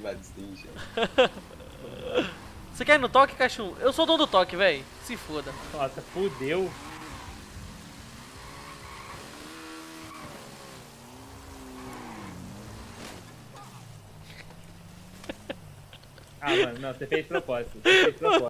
Bad Extinction. Você quer ir no toque, Cachum? Eu sou o dono do toque, velho. Se foda. Nossa, fudeu. Ah, mano, não, você fez propósito. Você fez propósito.